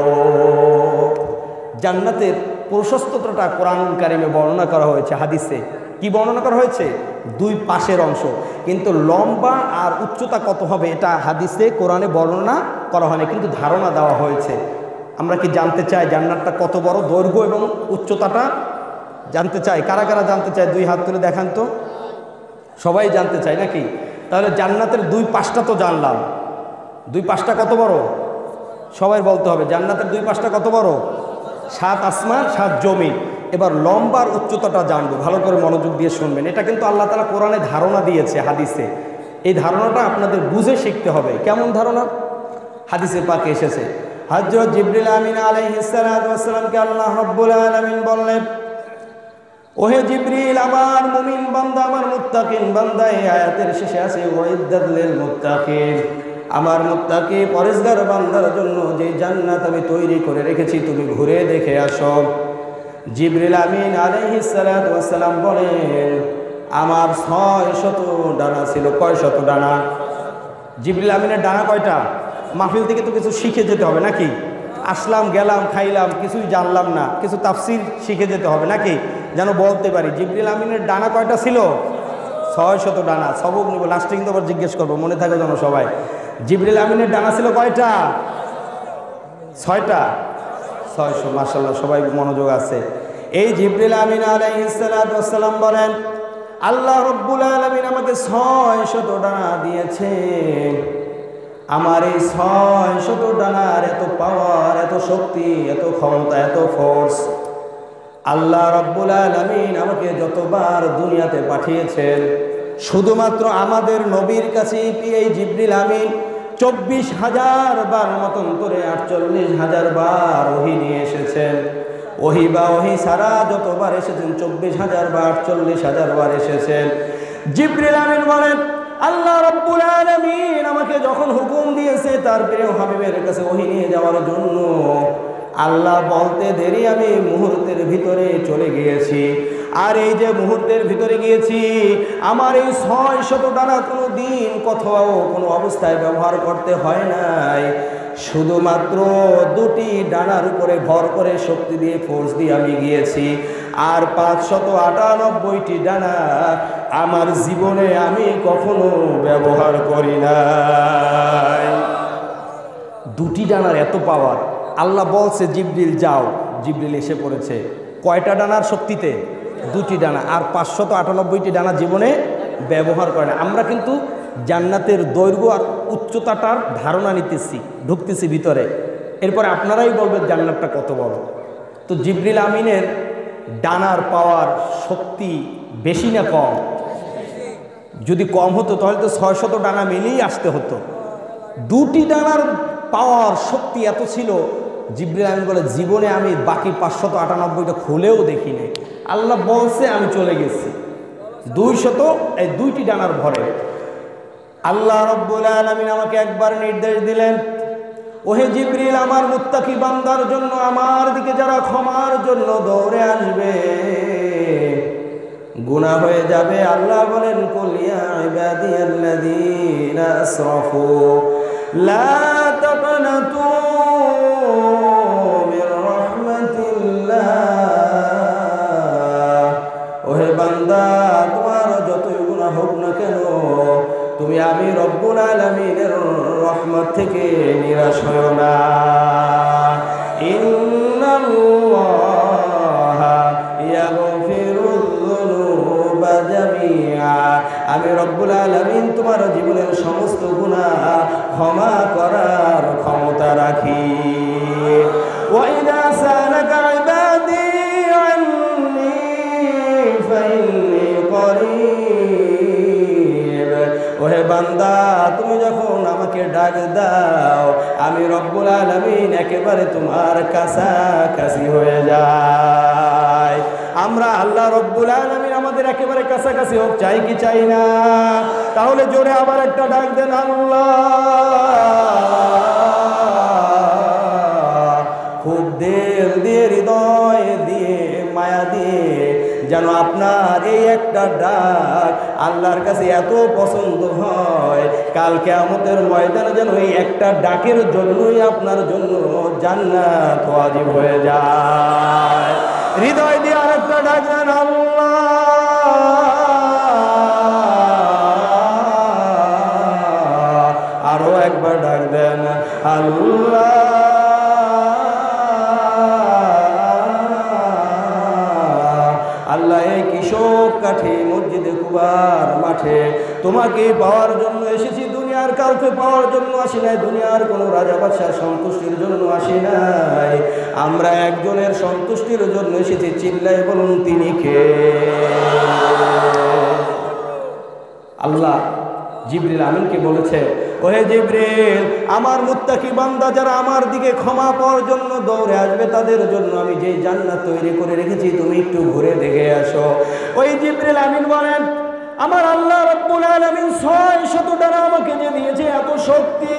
জান্নাতের প্রশস্ততাটা কোরআনুল কারিমে বর্ণনা করা হয়েছে, হাদিসে কি বর্ণনা করা হয়েছে? দুই পাশের অংশ, কিন্তু লম্বা আর উচ্চতা কত হবে এটা হাদিসে কোরআনে বর্ণনা করা হয়নি, কিন্তু ধারণা দেওয়া হয়েছে। আমরা কি জানতে চাই জান্নাতটা কত বড়, দৈর্ঘ্য এবং উচ্চতাটা জানতে চাই? কারা কারা জানতে চায় দুই হাত তুলে দেখান তো। সবাই জানতে চায় নাকি? তাহলে জান্নাতের দুই পাশটা তো জানলাম, দুই পাশটা কত বড় সবাই বলতে হবে। জান্নাতের দুই পাশটা কত বড়? সাত আসমান সাত জমিন। এবার লম্বার উচ্চতাটা জানবো, ভালো করে মনোযোগ দিয়ে শুনবেন। এটা কিন্তু আল্লাহ তাআলা কোরআনে ধারণা দিয়েছে হাদিসে, এই ধারণাটা আপনাদের বুঝে শিখতে হবে। কেমন ধারণা? হাদিসে পাকে এসেছে হযরত জিবরিল আমিন আলাইহিস সালাতু ওয়াস সালামকে আল্লাহ রাব্বুল আলামিন বললেন, ওহে জিবরিল, আমার মুমিন বান্দা, আমার মুত্তাকিন বান্দা, এই আয়াতের শেষে আছে ওয়াইদাত লিল মুত্তাকিন, আমার মুত্তাকি পরেজগার বান্দার জন্য যে জান্নাত আমি তৈরি করে রেখেছি তুমি ঘুরে দেখে আসো। জিবরিল আমিন আলাইহিস সালাতু ওয়াস সালাম বলেন, আমার 600 ডানা ছিল। কয় শত ডানা? জিবরিল আমিনের ডানা কয়টা? মাহফিল থেকে তো কিছু শিখে যেতে হবে নাকি? আসলাম গেলাম খাইলাম কিছুই জানলাম না, কিছু তাফসির শিখে যেতে হবে নাকি, যেন বলতে পারি। জিবরিল আমিনের ডানা কয়টা ছিল? 600 ডানা। সবক নিব, লাস্টে কিন্তু আবার জিজ্ঞেস করবো, মনে থাকে যেন সবাই। জিবরিল আমিনের ডানা ছিল কয়টা? 6টা। 600। মাশাআল্লাহ, সবাই মনোযোগ আছে। এই জিবরিল আমিন আলাইহিস সালাতু ওয়াস সালাম বলেন, আল্লাহ রাব্বুল আলামিন আমাকে 600 ডানা দিয়েছেন। আমার এই 600 ডানার এত পাওয়ার, এত শক্তি, এত ক্ষমতা, এত ফোর্স, আল্লাহ রাব্বুল আলামিন আমাকে যতবার দুনিয়াতে পাঠিয়েছেন, শুধুমাত্র আমাদের নবীর কাছে এই জিবরিল আমিন 24,000 বার মতন করে 48,000 বার ওহী নিয়ে এসেছেন। ওহী বা ওহী সারা যতবার এসেছেন 24,000 বা 48,000 বার এসেছেন। জিবরিল আমিন বলেন, আল্লাহ রাব্বুল আলামিন আমাকে যখন হুকুম দিয়েছে তার প্রিয় হাবিবের কাছে ওহী নিয়ে যাওয়ার জন্য, আল্লাহ বলতে দেরি আমি মুহূর্তের ভিতরে চলে গিয়েছি। আর এই যে মুহূর্তের ভিতরে গিয়েছি, আমার এই 600 ডানা কোনো দিন কোথাও কোনো অবস্থায় ব্যবহার করতে হয় নাই। শুধুমাত্র 2টি ডানার উপরে ভর করে শক্তি দিয়ে ফোর্স দিয়ে আমি গিয়েছি। আর 598টি ডানা আমার জীবনে আমি কখনো ব্যবহার করি নাই। 2টি ডানার এত পাওয়ার। আল্লাহ বলছে জিবরিল যাও, জিবরিল এসে পড়েছে। কয়টা ডানার শক্তিতে? 2টি ডানা। আর 598টি ডানা জীবনে ব্যবহার করে না। আমরা কিন্তু জান্নাতের দৈর্ঘ্য আর উচ্চতাটার ধারণা নিতেছি, ঢুকতেছি ভিতরে, এরপরে আপনারাই বলবেন জান্নাতটা কত বড়। তো জিবরিল আমিনের ডানার পাওয়ার শক্তি বেশি না কম? যদি কম হতো তাহলে তো 600 ডানা মিলেই আসতে হতো। 2টি ডানার পাওয়ার শক্তি এত ছিল, জিবরিল আমিন বলে জীবনে আমি বাকি 598টা খুলেও দেখি নাই। আল্লাহ বলছে আমি চলে গেছি 200, এই 2টি ডানার ভরে। আল্লাহ রাব্বুল আলামিন আমাকে একবার নির্দেশ দিলেন, ওহে জিবরিল, আমার মুত্তাকি বান্দার জন্য, আমার দিকে যারা ক্ষমার জন্য দৌড়ে আসবে, গুনাহ হয়ে যাবে। আল্লাহ বলেন, কুল ইয়া ইবাদিয়াল্লাযীনা আসরাফু লা তাকনাতু মির রাহমাতিল্লাহ, ওহে বান্দা, তোমার যতই গুনাহ হোক না কেন, তুমি আমি রব্বুল আলামিনের রহমত থেকে নিরাশ হও না। ইন্নাল্লাহা ইয়াগফিরুয যুনুবা জামিআ, আমি রব্বুল আলামিন তোমার জীবনের সমস্ত গুনাহ ক্ষমা করার ক্ষমতা রাখি। ওয়া ইযা বান্দা তুমি যখন আমাকে ডাক দাও আমি রব্বুল আলামিন একেবারে তোমার কাছাকাছি হয়ে যায়। আমরা আল্লাহ রব্বুল আলামিন আমাদের একেবারে কাছাকাছি হোক চাই কি চাই না? তাহলে জোরে আবার একটা ডাক দেন আল্লাহ। খুব দিল দিয়ে হৃদয় দিয়ে মায়া দিয়ে যেন আপনার এই একটা ডাক আল্লাহর কাছে এত পছন্দ হয়, কাল কিয়ামতের ময়দানে যেন এই একটা ডাকের জন্যই আপনার জন্য জান্নাত ওয়াজিব হয়ে যায়। হৃদয় দিয়ে আরেকটা ডাক দেন আল্লাহ। আরো একবার ডাক দেন আল্লাহ। আল্লাহ এই কৃষক কাঠে মসজিদে কুবার মাঠে তোমাকে পাওয়ার জন্য এসেছি, দুনিয়ার কাউকে পাওয়ার জন্য আসি নাই, দুনিয়ার কোনো রাজা বাদশার সন্তুষ্টির জন্য আসি নাই, আমরা একজনের সন্তুষ্টির জন্য এসেছি। চিল্লাই বলুন তিনি কে? আল্লাহ জিবরিল আমিনকে বলেছে, ওহে জিবরিল, আমার মুত্তাকি বান্দা যারা আমার দিকে ক্ষমা পাওয়ার জন্য দৌড়ে আসবে তাদের জন্য আমি যেই জান্নাত তৈরি করে রেখেছি তুমি একটু ঘুরে দেখে আসো। ওই জিবরিল আমিন বলেন, আমার আল্লাহ রাব্বুল আলামিন 600 ডানা আমাকে যে দিয়েছে, এত শক্তি,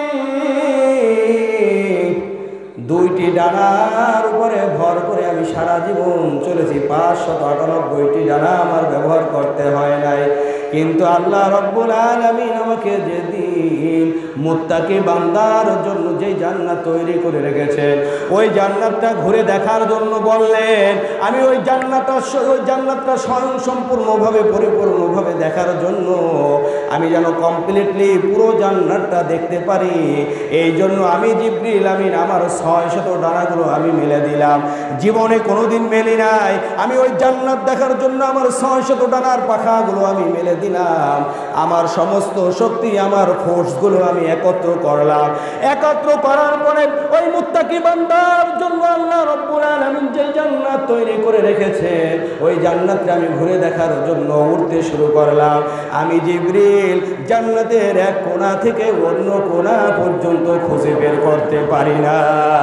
দুইটি ডানার উপরে ভর করে আমি সারা জীবন চলেছি। 598টি ডানা আমার ব্যবহার করতে হয় নাই। কিন্তু আল্লাহ রাব্বুল আলামিন আমাকে যেদিন মুত্তাকি বান্দার জন্য যেই জান্নাত তৈরি করে রেখেছেন ওই জান্নাতটা ঘুরে দেখার জন্য বললেন, আমি ওই জান্নাতটা স্বয়ং সম্পূর্ণভাবে পরিপূর্ণভাবে দেখার জন্য আমি যেন কমপ্লিটলি পুরো জান্নাতটা দেখতে পারি, এই জন্য আমি জিবরিল আমিন আমার 600 ডানাগুলো আমি মেলে দিলাম। জীবনে কোনোদিন মেলি নাই, আমি ওই জান্নাত দেখার জন্য আমার 600 ডানার পাখাগুলো আমি মেলে দিলাম। আমার সমস্ত শক্তি, আমার ফোর্সগুলো আমি একত্র করলাম। একত্র করার পরে ওই মুত্তাকি বান্দার জন্য আল্লাহ রাব্বুল আলামিন যে জান্নাত তৈরি করে রেখেছেন ওই জান্নাতটা আমি ঘুরে দেখার জন্য উঠতে শুরু করলাম। আমি জিবরিল জান্নাতের এক কোণা থেকে অন্য কোণা পর্যন্ত খুঁজে বের করতে পারি না।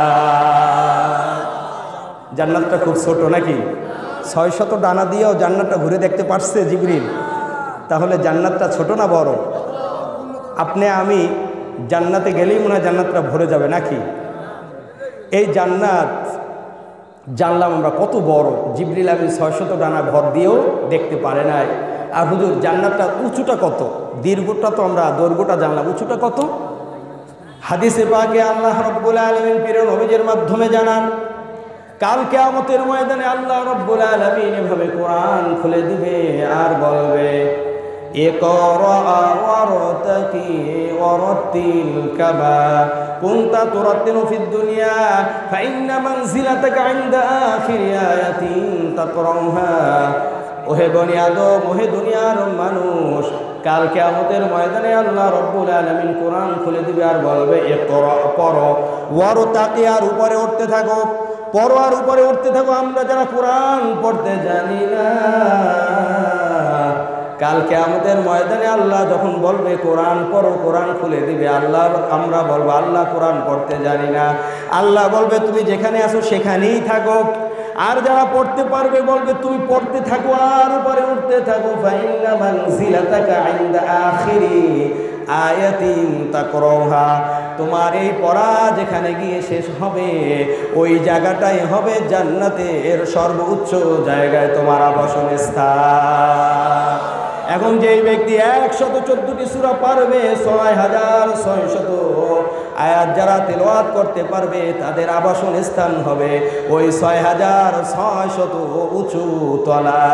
জান্নাতটা খুব ছোট নাকি? 600 ডানা দিয়েও জান্নাতটা ঘুরে দেখতে পারছে জিবরিল? তাহলে জান্নাতটা ছোট না বড়? আপনি আমি জান্নাতে গেলেই মনে হয় জান্নাতটা ভরে যাবে নাকি? এই জান্নাত জানলাম আমরা কত বড়, জিবরিল আমিন 600 ডানা ভর দিয়েও দেখতে পারে নাই। আর হুজুর জান্নাতটা উঁচুটা কত? দীর্ঘটা তো আমরা দৈর্ঘ্যটা জানলাম, উঁচুটা কত? হাদিসে পাকে আল্লাহ রাব্বুল আলামিন প্রিয় নবীর মাধ্যমে জানান, কাল কিয়ামতের ময়দানে আল্লাহ রাব্বুল আলামিন এভাবে কোরআন খুলে দিবে আর বলবে, ইকরা ওয়ারতাকি ওয়ারাতিল কামা কুনতা তুরাতিলু ফিদ দুনিয়া ফাইন্না মানজিলাতাকা ইনদা আখিরি আয়াতিন তাকরাউহা। ওহে বনি আদম, ওহে দুনিয়ার মানুষ, কাল কিয়ামতের ময়দানে আল্লাহ রাব্বুল আলামিন কোরআন খুলে দিবে আর বলবে, ইকরা পড়ো, ওয়ারতাকি আর উপরে উঠতে থাকো, পড়ো আর উপরে উঠতে থাকো। আমরা যারা কোরআন পড়তে জানি না, কাল কিয়ামতের ময়দানে আল্লাহ যখন বলবে কোরআন পড়ো, কোরআন খুলে দিবে, আমরা বলবো আল্লাহ কোরআন পড়তে জানি না। আল্লাহ বলবে তুমি যেখানে আছো সেখানেই থাকো। আর যারা পড়তে পারবে বলবে তুমি পড়তে থাকো আর উপরে উঠতে থাকো। ফাইন্না মানজিলাতাকা ইনদা আখিরি আয়াতিন তাকরাউহা, তোমার এই পড়া যেখানে গিয়ে শেষ হবে ওই জায়গাটাই হবে জান্নাতের সর্বোচ্চ জায়গায় তোমার আবাসন স্থান। এখন যেই ব্যক্তি 114টি সূরা পারবে, 6600 আয়াত যারা তেলাওয়াত করতে পারবে তাদের আবাসন স্থান হবে ওই 6600 উঁচু তলা।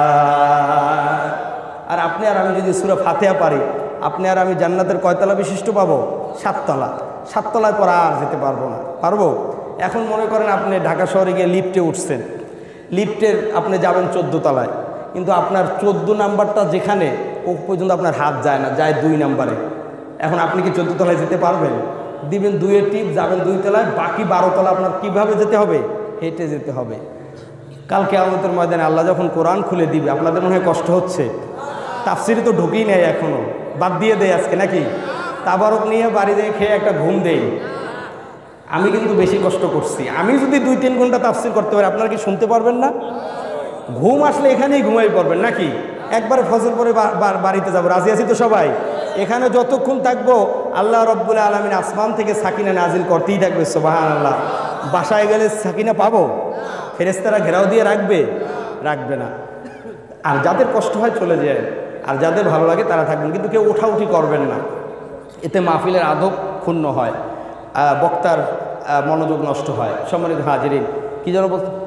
আর আপনি আর আমি যদি সূরা ফাতিহা পারি, আপনি আর আমি জান্নাতের কয়তলা বিশিষ্ট পাবো? 7 তলা। 7 তলায় পর আর যেতে পারবো না? পারবো? এখন মনে করেন আপনি ঢাকা শহরে গিয়ে লিফটে উঠছেন, লিফটের আপনি যাবেন 14 তলায়, কিন্তু আপনার 14 নাম্বারটা যেখানে ও পর্যন্ত আপনার হাত যায় না, যায় 2 নাম্বারে। এখন আপনি কি 14 তলায় যেতে পারবেন? দিবেন 2-এর টিপ, যাবেন 2 তলায়, বাকি 12 তলা আপনার কীভাবে যেতে হবে? হেঁটে যেতে হবে। কাল কিয়ামতের ময়দানে আল্লাহ যখন কোরআন খুলে দিবে, আপনাদের মনে হয় কষ্ট হচ্ছে? তাফসিরে তো ঢুকেই নেয় এখনও। বাদ দিয়ে দেয় আজকে নাকি, তাবারক নিয়ে বাড়ি দিয়ে খেয়ে একটা ঘুম দেই। আমি কিন্তু বেশি কষ্ট করছি। আমি যদি 2-3 ঘন্টা তাফসির করতে পারি, আপনারা কি শুনতে পারবেন না? ঘুম আসলে এখানেই ঘুমাই পড়বেন নাকি? একবারে ফজর পরে বাড়িতে যাবো, রাজি আছি তো সবাই? এখানে যতক্ষণ থাকবো আল্লাহ রব্বুল আলামিন আসমান থেকে সাকিনা নাজিল করতেই থাকবে, সুবহানাল্লাহ। বাসায় গেলে সাকিনা পাবো? ফেরেশতারা ঘেরাও দিয়ে রাখবে? রাখবে না। আর যাদের কষ্ট হয় চলে যায়, আর যাদের ভালো লাগে তারা থাকবেন, কিন্তু কেউ ওঠাউঠি করবেন না। এতে মাহফিলের আদব ক্ষুণ্ণ হয়, বক্তার মনোযোগ নষ্ট হয়। সম্মানিত হাজিরিন, কি যেন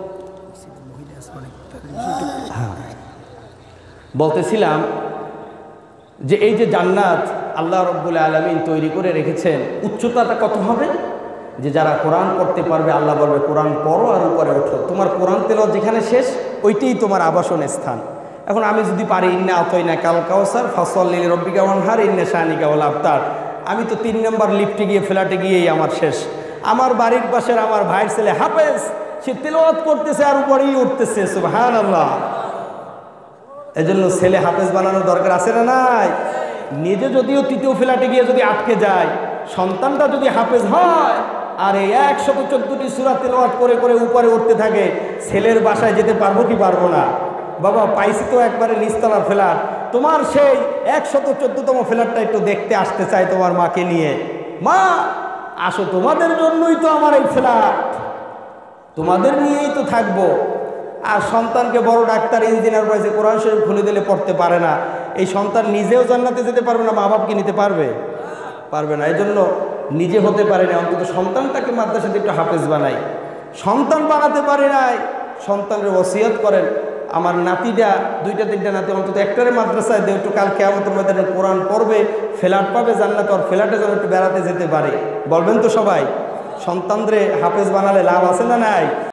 বলতেছিলাম যে এই যে জান্নাত আল্লাহ রব্বুল আলামিন তৈরি করে রেখেছেন, উচ্চতাটা কত হবে? যে যারা কোরআন পড়তে পারবে, আল্লাহ বলবে কোরআন পড়ো আর উপরে ওঠো। তোমার কোরআন তেলাওয়াত যেখানে শেষ, ওইটাই তোমার আবাসন স্থান। এখন আমি যদি পারি ইন্না আতাইনা কাল কাউসার ফাসাল্লি লিরাব্বিকা ওয়ানহার ইন্না শানিকা ওয়াল আবতার, আমি তো 3 নম্বর লিফটে গিয়ে ফ্ল্যাটে গিয়েই আমার শেষ। আমার বাড়ির পাশের আমার ভাইয়ের ছেলে হাফেজ, সে তেলাওয়াত করতেছে আর উপরেই উঠতেছে, সুবহানাল্লাহ। এজন্য ছেলে হাফেজ বানানোর দরকার আছে না নাই? নিজে যদিও 3য় ফ্ল্যাটে গিয়ে যদি আটকে যায়, সন্তানটা যদি হাফেজ হয় আর এই 114টি সূরা তেলাওয়াত করে করে উপরে উঠতে থাকে, ছেলের বাসায় যেতে পারবো কি পারবো না? বাবা পাইছি তো একবারে নিচতলার ফ্ল্যাট, তোমার সেই 114তম ফ্ল্যাটটা একটু দেখতে আসতে চাই তোমার মাকে নিয়ে। মা আসো, তোমাদের জন্যই তো আমার এই ফ্ল্যাট, তোমাদের নিয়েই তো থাকবো। আর সন্তানকে বড় ডাক্তার ইঞ্জিনিয়ার পাইছে, কোরআন শরীফ খুলে দিলে পড়তে পারে না, এই সন্তান নিজেও জান্নাতে যেতে পারবে না, মা বাপকে নিতে পারবে? পারবে না। এই জন্য নিজে হতে পারে না, অন্তত সন্তানটাকে মাদ্রাসাতে একটু হাফেজ বানাই। সন্তান বানাতে পারে নাই, সন্তানের ওসিয়ত করেন, আমার নাতিটা 2-3টা নাতি অন্তত একটারে মাদ্রাসায় দেও, একটু কাল কিয়ামতের ময়দানে কোরআন পড়বে, ফ্ল্যাট পাবে জান্নাতে, আর ফ্ল্যাটে যেন একটু বেড়াতে যেতে পারে। বলবেন তো সবাই? সন্তানরে হাফেজ বানালে লাভ আছে না নাই?